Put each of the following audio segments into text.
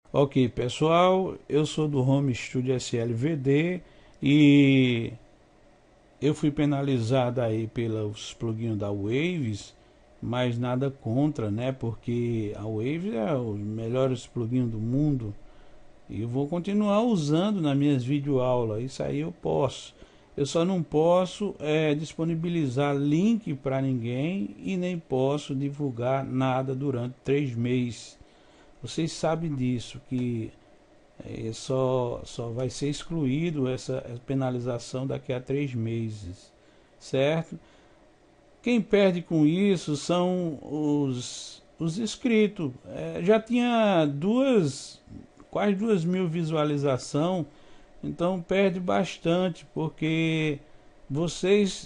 Ok, pessoal, eu sou do Home Studio SLVD e eu fui penalizado aí pelos plugins da Waves, mas nada contra, né? Porque a Waves é os melhores plugins do mundo e eu vou continuar usando nas minhas videoaulas. Isso aí eu posso. Eu só não posso disponibilizar link para ninguém e nem posso divulgar nada durante 3 meses. Vocês sabem disso, que só vai ser excluído essa penalização daqui a 3 meses, certo? Quem perde com isso são os inscritos. Já tinha quase 2.000 visualizações, então perde bastante, porque vocês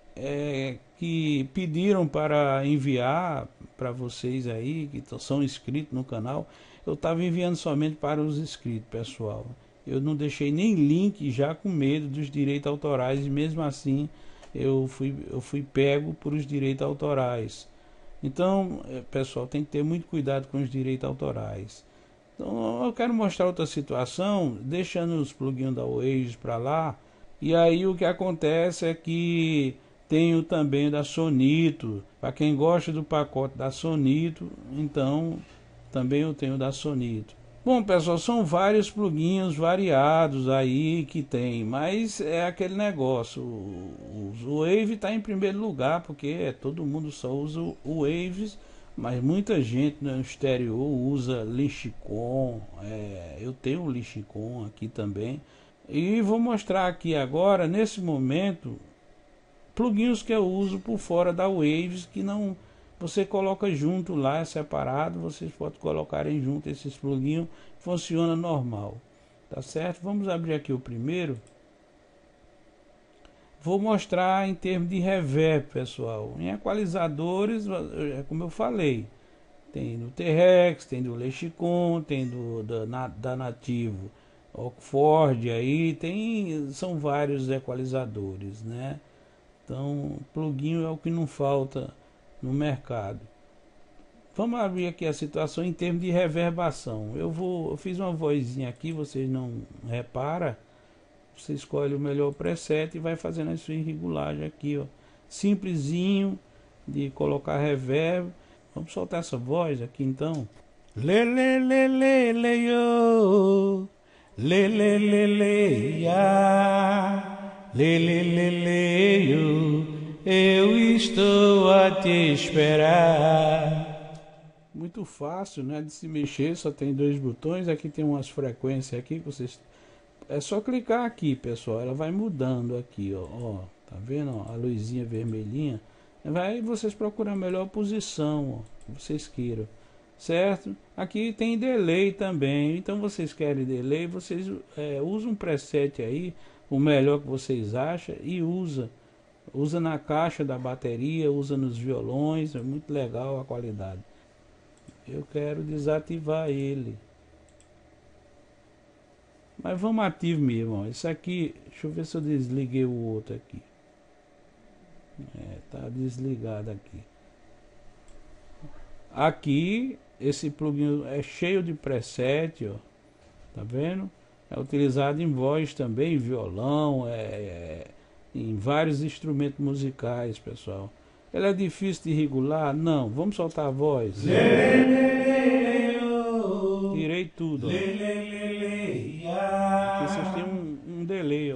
que pediram para enviar para vocês aí, que são inscritos no canal, eu estava enviando somente para os inscritos, pessoal. Eu não deixei nem link, já com medo dos direitos autorais, e mesmo assim eu fui pego por os direitos autorais. Então, pessoal, tem que ter muito cuidado com os direitos autorais. Então, eu quero mostrar outra situação, deixando os plugins da Waves para lá. E aí o que acontece é que tenho também da Sonito. Para quem gosta do pacote da Sonito, então também eu tenho da Sonito. Bom, pessoal, são vários plugins variados aí que tem, mas é aquele negócio. O Wave está em primeiro lugar, porque todo mundo só usa o Waves, mas muita gente no exterior usa Lexicon. Eu tenho o Lexicon aqui também. E vou mostrar aqui agora, nesse momento, plugins que eu uso por fora da Waves, que não você coloca junto lá, é separado, vocês podem colocarem junto esses plugins, funciona normal, tá certo? Vamos abrir aqui o primeiro. Vou mostrar em termos de reverb, pessoal. Em equalizadores, como eu falei, tem do T-Rex, tem do Lexicon, tem da Nativo Oxford, aí são vários equalizadores, né? Então, plugin é o que não falta no mercado. Vamos abrir aqui a situação em termos de reverbação. Eu fiz uma vozinha aqui, vocês não reparam. Você escolhe o melhor preset e vai fazendo a sua regulagem aqui, ó. Simplesinho de colocar reverb. Vamos soltar essa voz aqui então. Lê, lê, lê, lê, lê, yo. Lê, lê, lê, lê, ya. Lê, lê, lê, lê, yo. Eu estou a te esperar. Muito fácil, né, de se mexer, só tem 2 botões. Aqui tem umas frequências aqui que vocês... É só clicar aqui, pessoal, ela vai mudando aqui, ó, tá vendo, ó, a luzinha vermelhinha. Vocês procuram a melhor posição, ó, que vocês queiram, certo? Aqui tem delay também, então vocês querem delay, vocês usam um preset aí, o melhor que vocês acham, e usa na caixa da bateria, usa nos violões, é muito legal a qualidade. Eu quero desativar ele, mas vamos ativo mesmo, ó. Isso aqui, deixa eu ver se eu desliguei o outro aqui. Tá desligado aqui. Aqui, esse plugin é cheio de preset, ó. Tá vendo? É utilizado em voz também, violão, em vários instrumentos musicais, pessoal. Ele é difícil de regular? Não. Vamos soltar a voz. Tirei tudo, ó. Aqui vocês têm um delay, ó.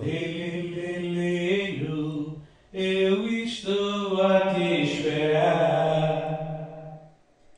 Eu estou a te esperar.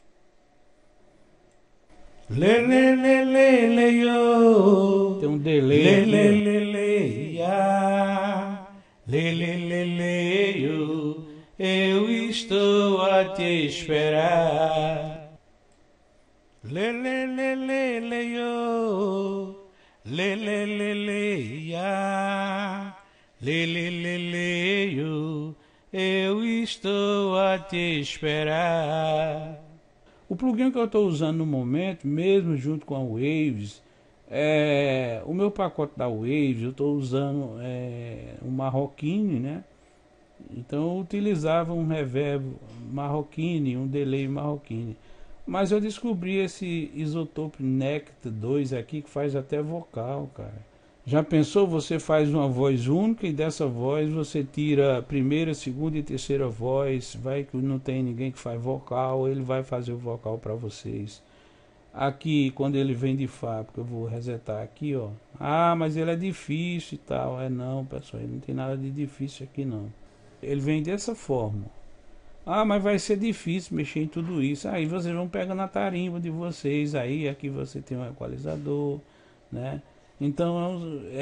Lê, lê, lê, lê, lê, yo. Tem um delay. Lê, lê, lê, lê, ya. Lê, lê, lê, lê, yo. Eu estou a te esperar. Lê, lê, lê, lê, lê, yo. Lê, lê, lê, lê, ya. Lê, lê, lê, lê, yo. Eu estou a te esperar. O plugin que eu estou usando no momento, mesmo junto com a Waves, o meu pacote da Waves, eu estou usando um Marroquine, né? Então eu utilizava um reverb Marroquine, um delay Marroquine. Mas eu descobri esse Isotope Nect 2 aqui que faz até vocal, cara. Já pensou? Você faz uma voz única e dessa voz você tira a primeira, segunda e terceira voz. Vai que não tem ninguém que faz vocal, ele vai fazer o vocal para vocês. Aqui, quando ele vem de fábrica, eu vou resetar aqui, ó. Ah, mas ele é difícil e tal. É não, pessoal, ele não tem nada de difícil aqui não. Ele vem dessa forma. Ah, mas vai ser difícil mexer em tudo isso. Aí vocês vão pegar na tarimba de vocês. Aí aqui você tem um equalizador, né? Então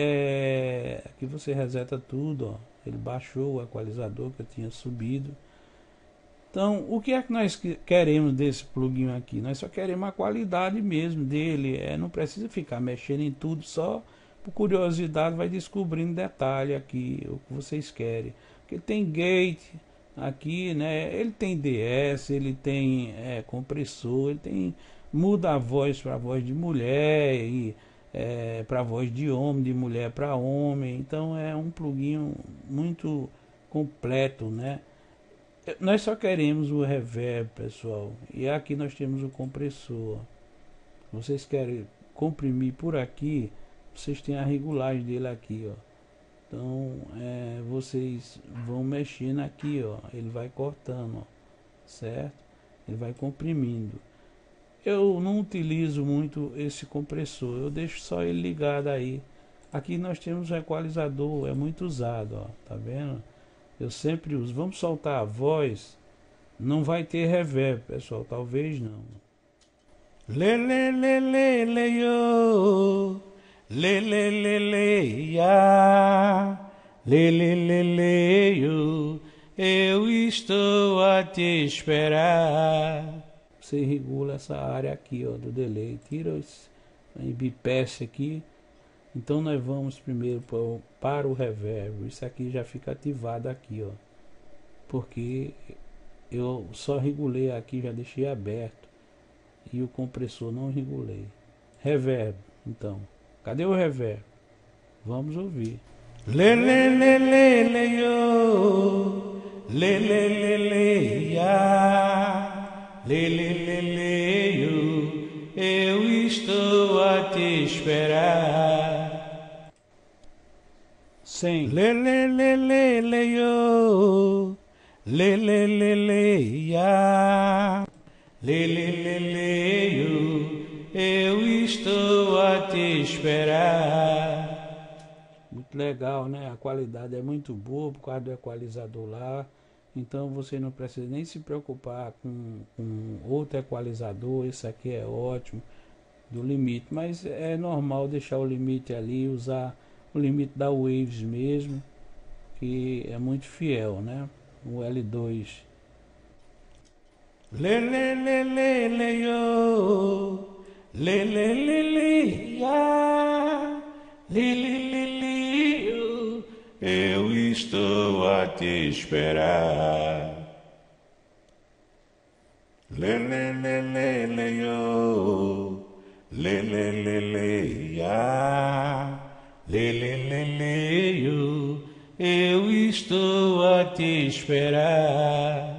aqui você reseta tudo, ó. Ele baixou o equalizador que eu tinha subido. Então, o que é que nós queremos desse plugin aqui? Nós só queremos a qualidade mesmo dele. Não precisa ficar mexendo em tudo, só por curiosidade vai descobrindo detalhe aqui, o que vocês querem. Porque tem gate aqui, né? Ele tem DS, ele tem compressor, ele tem muda a voz para voz de mulher e para voz de homem, de mulher para homem. Então é um plugin muito completo, né? Nós só queremos o reverb, pessoal. E aqui nós temos o compressor. Vocês querem comprimir por aqui, vocês têm a regulagem dele aqui, ó. Então vocês vão mexendo aqui, ó. Ele vai cortando, ó, certo? Ele vai comprimindo. Eu não utilizo muito esse compressor, eu deixo só ele ligado aí. Aqui nós temos o equalizador, é muito usado, ó. Tá vendo? Eu sempre uso. Vamos soltar a voz. Não vai ter reverb, pessoal. Talvez não. Lê, lê, lê, lê, lê, yo. Lê, lê, lê, lê, ya. Lê, lê, lê, lê, yo. Eu estou a te esperar. Você regula essa área aqui, ó, do delay. Tira esse bypass aqui. Então nós vamos primeiro para o reverb. Isso aqui já fica ativado aqui, ó. Porque eu só regulei aqui, já deixei aberto. E o compressor não regulei. Reverb, então. Cadê o reverb? Vamos ouvir. Lê, lê, lê, lê, lê, yo. Lê, lê, lê, lê, ya. Lê, lê, lê, lê, yo. Eu estou a te esperar. Sem lê, lê, lê, lê, lê, yo. Lê, lê, lê, lê, ya. Lê, lê, lê, lê, yo. Eu estou a te esperar. Muito legal, né? A qualidade é muito boa por causa do equalizador lá. Então você não precisa nem se preocupar com outro equalizador. Esse aqui é ótimo do limite, mas é normal deixar o limite ali, usar o limite da Waves mesmo, que é muito fiel, né? O L2. Lê, lê, lê, lê, lê, yo. Lê, lê, lê, lê, ya. Lê, lê, lê, lê, yo. Eu estou a te esperar. Lê, lê, lê, lê, lê, yo. Lê, lê, lê, lê, ya. Lê, lê, lê, lê, yo. Eu estou a te esperar.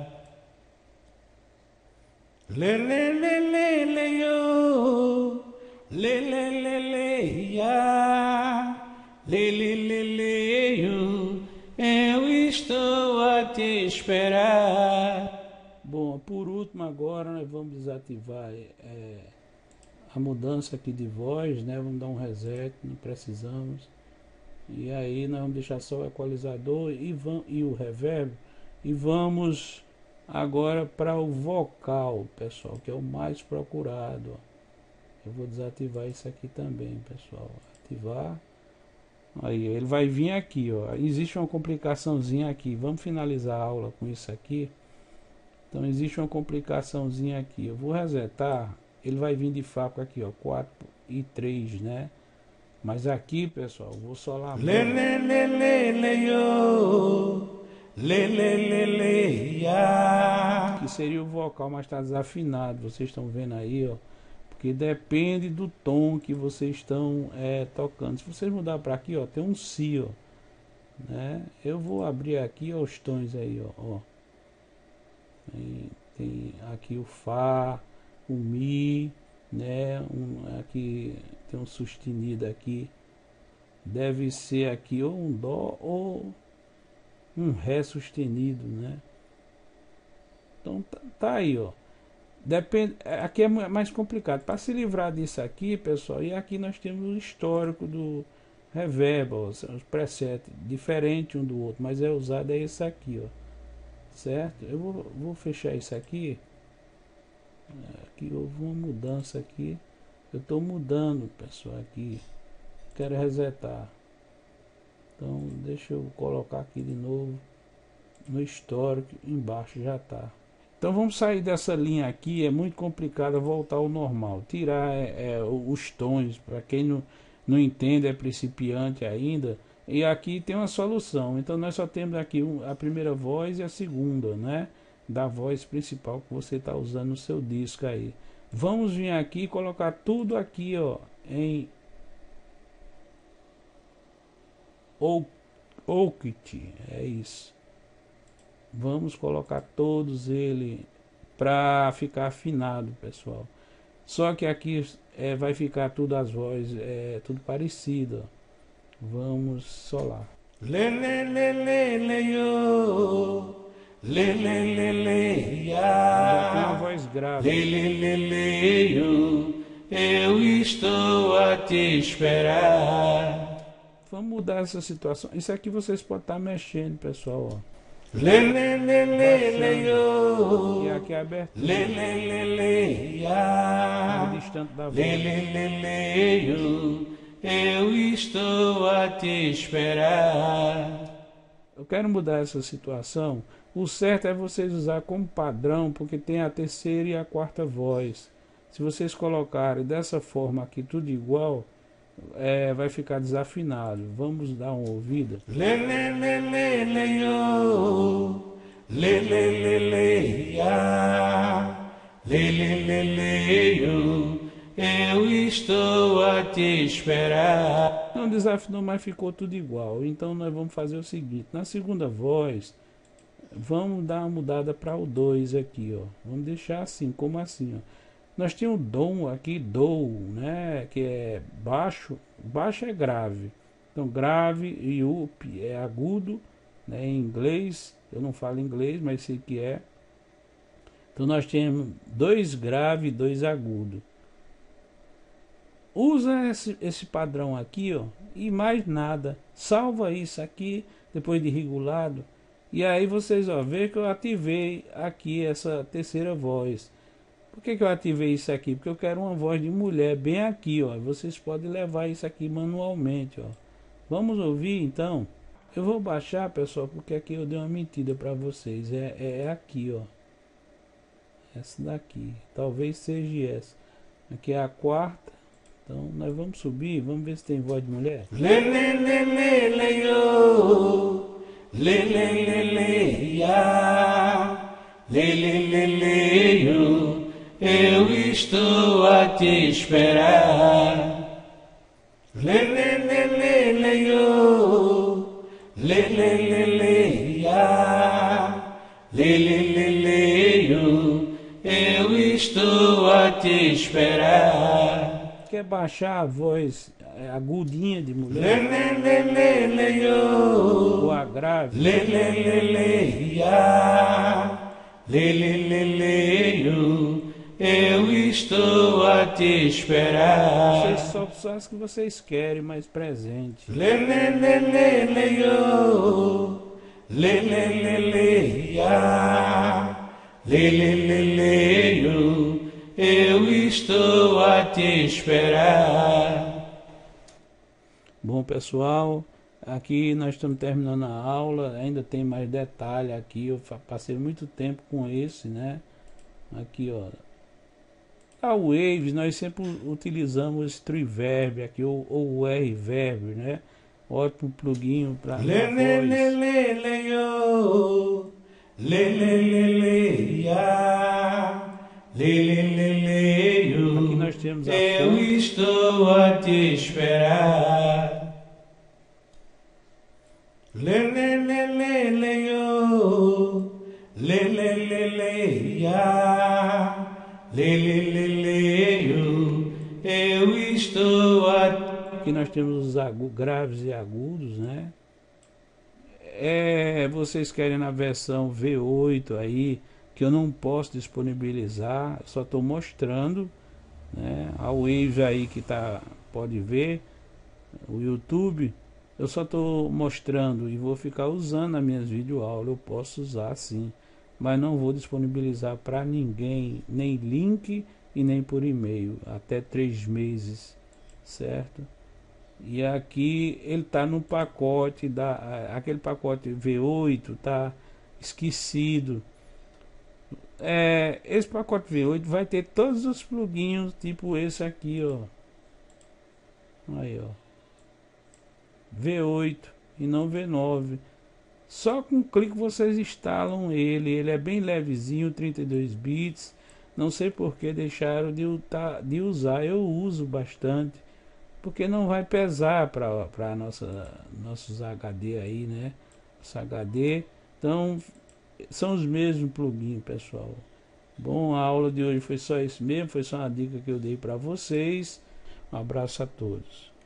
Lê, lê, lê, lê, lê, yo. Lê, lê, lê, lê, ya. Lê, lê, lê, lê, yo. Eu estou a te esperar. Bom, por último agora nós vamos desativar a mudança aqui de voz, né? Vamos dar um reset, não precisamos. E aí nós vamos deixar só o equalizador e o reverb. E vamos agora para o vocal, pessoal, que é o mais procurado. Eu vou desativar isso aqui também, pessoal. Ativar. Aí ele vai vir aqui, ó. Existe uma complicaçãozinha aqui. Vamos finalizar a aula com isso aqui. Então existe uma complicaçãozinha aqui. Eu vou resetar. Ele vai vir de fábrica aqui, ó, 4 e 3, né? Mas aqui, pessoal, vou só lá. Lê, lê, lê, lê, lê, yo. Lê, lê, lê, lê, ya. Que seria o vocal, mas está desafinado. Vocês estão vendo aí, ó. Porque depende do tom que vocês estão tocando. Se vocês mudar para aqui, ó, tem um Si, ó, né? Eu vou abrir aqui, ó, os tons aí, ó. Tem aqui o Fá, o Mi, né? Aqui tem um sustenido aqui, deve ser aqui ou um Dó ou um Ré sustenido, né? Então tá aí, ó. Depende, aqui é mais complicado. Para se livrar disso aqui, pessoal, e aqui nós temos o histórico do reverb, ó, os presets, diferente um do outro, mas é usado é esse aqui, ó, certo? Eu vou fechar isso aqui. Aqui houve uma mudança aqui. Eu estou mudando, pessoal, aqui. Quero resetar. Então deixa eu colocar aqui de novo no histórico, embaixo já está. Então vamos sair dessa linha aqui, é muito complicado voltar ao normal. Tirar os tons, para quem não entende, é principiante ainda. E aqui tem uma solução. Então nós só temos aqui a primeira voz e a segunda, né? Da voz principal que você está usando no seu disco aí. Vamos vir aqui e colocar tudo aqui, ó, em Octave, é isso. Vamos colocar todos ele para ficar afinado, pessoal. Só que aqui vai ficar tudo as vozes, tudo parecido. Ó. Vamos solar. Lê, lê, lê, lê, lê, yo. Lê, lê, lê, lê, Já tem uma ya. voz grave. Lê, lê, lê, lê, yo. Eu estou a te esperar. Vamos mudar essa situação. Isso aqui vocês podem estar mexendo, pessoal. Ó. Lê, lê, lê, lê, lê, yo. E aqui é aberto. Lê, lê, lê, lê, ya. Mais distante da voz. Lê, lê, lê, lê, yo. Eu estou a te esperar. Eu quero mudar essa situação. O certo é vocês usar como padrão, porque tem a terceira e a quarta voz. Se vocês colocarem dessa forma aqui tudo igual, vai ficar desafinado. Vamos dar uma ouvida. Lê, lê, lê, lê, lê, yo. Lê, lê, lê, lê, ya. Lê, lê, lê, lê, yo. Eu estou a te esperar. Não desafinou, mas ficou tudo igual. Então nós vamos fazer o seguinte. Na segunda voz, vamos dar uma mudada para o 2 aqui, ó. Vamos deixar assim, como assim, ó. Nós temos o dom aqui, do, né, que é baixo. Baixo é grave. Então grave e up é agudo, né, em inglês. Eu não falo inglês, mas sei que é. Então nós temos 2 grave e 2 agudo. Usa esse padrão aqui, ó, e mais nada. Salva isso aqui depois de regulado. E aí vocês vão ver que eu ativei aqui essa terceira voz. Por que eu ativei isso aqui? Porque eu quero uma voz de mulher bem aqui, ó. Vocês podem levar isso aqui manualmente, ó. Vamos ouvir então. Eu vou baixar, pessoal, porque aqui eu dei uma mentira para vocês. É aqui, ó. Essa daqui. Talvez seja essa. Aqui é a quarta. Então nós vamos subir, vamos ver se tem voz de mulher. Lê, lê, lê, lê, lê, yo. Lê, lê, lê, lê, ya. Lê, lê, lê, lê, yo. Eu estou a te esperar. Lê, lê, lê, lê, lê, yo. Lê, lê, lê, lê, ya. Lê, lê, lê, lê, yo. Eu estou a te esperar. Quer baixar a voz agudinha de Lê, mulher? lê, lê, lê, lê, yo. Ou a grave? Lê, lê, lê, lê, ya. Lê, lê, lê, lê, yo. Eu estou a te esperar. Vocês só as que vocês querem, mais presente. Lê, lê, lê, lê, lê, yo. Lê, lê, lê, lê, ya. Lê, lê, lê, lê, yo. Eu estou a te esperar. Bom, pessoal, aqui nós estamos terminando a aula. Ainda tem mais detalhe aqui. Eu passei muito tempo com esse, né? Aqui, ó. A Waves, nós sempre utilizamos esse Reverb aqui, ou o R-Verb, né? Ótimo plugin para Lê, lê, lê, lê, lê, yo. Lê, lê, lê, lê, ya. Lê, lê, lê, lê, yo. Aqui nós temos a Eu fonte. estou a te esperar. Lê, lê, lê, lê, lê, yo. Lê, lê, lê, lê, ya. Lê, lê, lê, Aqui nós temos os graves e agudos, né? Vocês querem na versão V8 aí, que eu não posso disponibilizar, só estou mostrando, né? A Wave aí que pode ver, o YouTube, eu só estou mostrando e vou ficar usando nas minhas videoaulas. Eu posso usar sim, mas não vou disponibilizar para ninguém, nem link e nem por e-mail, até 3 meses, certo? E aqui ele está no pacote aquele pacote V8 está esquecido. Esse pacote V8 vai ter todos os pluginhos, tipo esse aqui, ó. Aí, ó, V8 e não V9. Só com um clique vocês instalam ele é bem levezinho, 32 bits. Não sei por que deixaram de usar. Eu uso bastante, porque não vai pesar para nossos HD aí, né? Esse HD. Então são os mesmos plugins, pessoal. Bom, a aula de hoje foi só isso mesmo, foi só uma dica que eu dei para vocês. Um abraço a todos.